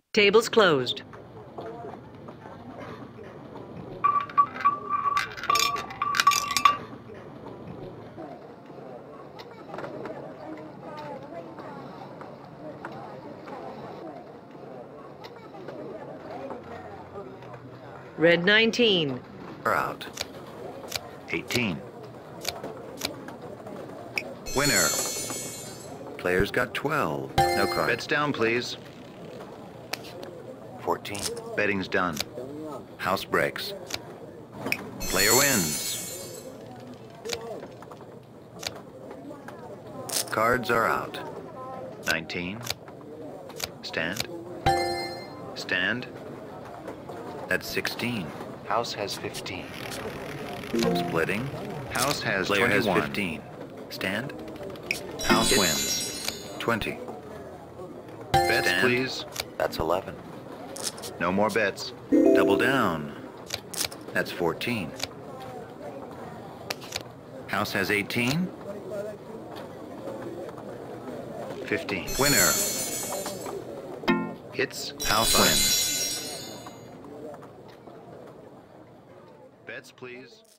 Tables closed. Red 19. Are out. 18. Winner. Players got 12. No card. Bets down, please. 14. Betting's done. House breaks. Player wins. Cards are out. 19. Stand. Stand. That's 16. House has 15. Splitting. House has Player 21. Has 15. Stand. House wins. 20. Bets, stand. Please. That's 11. No more bets. Double down. That's 14. House has 18. 15. Winner. Hits. House wins. Bets, please.